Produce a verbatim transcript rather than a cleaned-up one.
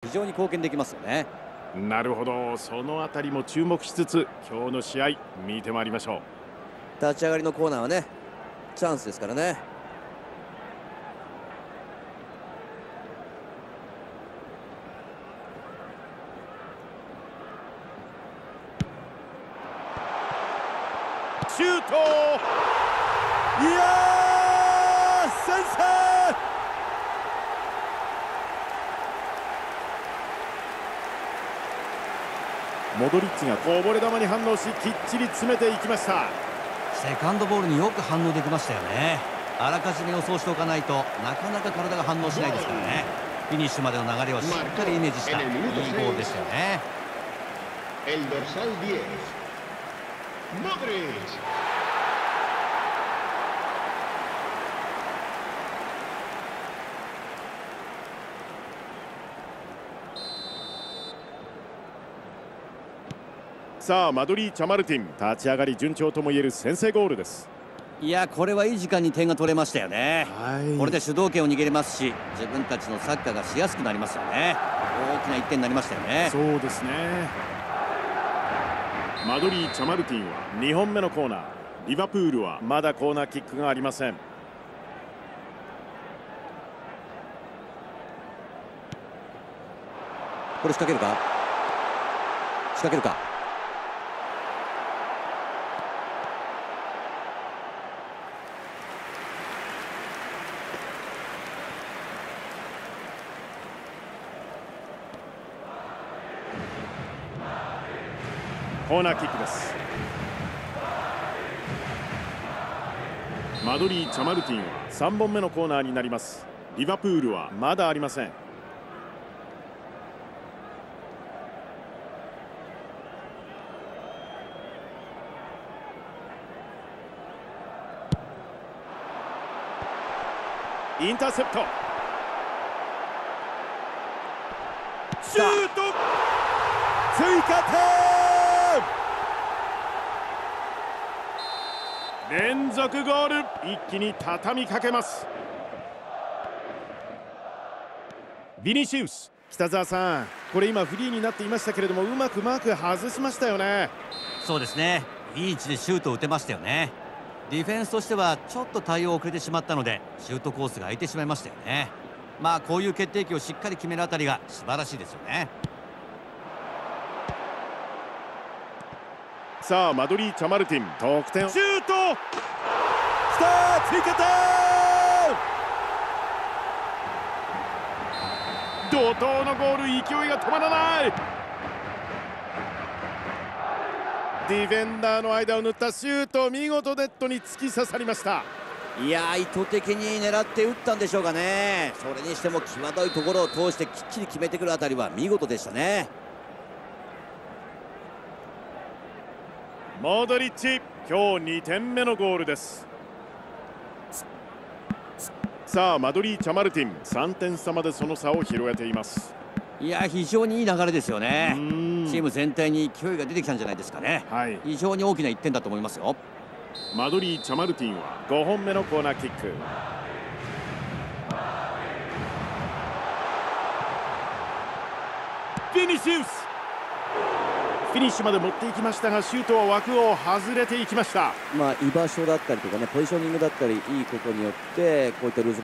非常に貢献できますよね。 なるほど、そのあたりも注目しつつ今日の試合見てまいりましょう。立ち上がりのコーナーはね、チャンスですからね。 シュート。 いやー、先制。 モドリッチがこぼれ球に反応しきっちり詰めていきました。 セカンドボールによく反応できましたよね。あらかじめ予想しておかないとなかなか体が反応しないですからね。フィニッシュまでの流れをしっかりイメージしたいいゴールでしたよね。 さあマドリー・チャマルティン、立ち上がり順調ともいえる先制ゴールです。 いや、これはいい時間に点が取れましたよね。 はい、 これで主導権を握れますし、自分たちのサッカーがしやすくなりますよね。大きないってんになりましたよね。 そうですね。マドリー・チャマルティンはにほんめのコーナー。リバプールはまだコーナーキックがありません。 これ仕掛けるか仕掛けるか。 コーナーキックです。マドリー・チャマルティンはさんぼんめのコーナーになります。リバプールはまだありません。インターセプト。シュート。追加点。連続ゴール、一気に畳みかけます。ビニシウス。北澤さん、これ今フリーになっていましたけれども、うまくマーク外しましたよね。 そうですね、いい位置でシュートを打てましたよね。ディフェンスとしてはちょっと対応遅れてしまったので、シュートコースが空いてしまいましたよね。まあこういう決定機をしっかり決めるあたりが素晴らしいですよね。 さあマドリー・チャマルティン、得点。シュート。きた、追加点。怒涛のゴール、勢いが止まらない。ディフェンダーの間を縫ったシュート、見事ネットに突き刺さりました。 いやー、意図的に狙って打ったんでしょうかね。それにしても際どいところを通してきっちり決めてくるあたりは見事でしたね。 モドリッチ、今日にてんめのゴールです。さあマドリー・チャマルティン、さんてん差までその差を広げています。 いや、非常にいい流れですよね。チーム全体に勢いが出てきたんじゃないですかね。はい、非常に大きないってんだと思いますよ。 マドリー・チャマルティンはごほんめのコーナーキック。フィニシウス。フィニッシュまで持っていきましたが、シュートは枠を外れていきました。 まあ居場所だったりとかね、ポジショニングだったりいいことによってこういったルーズ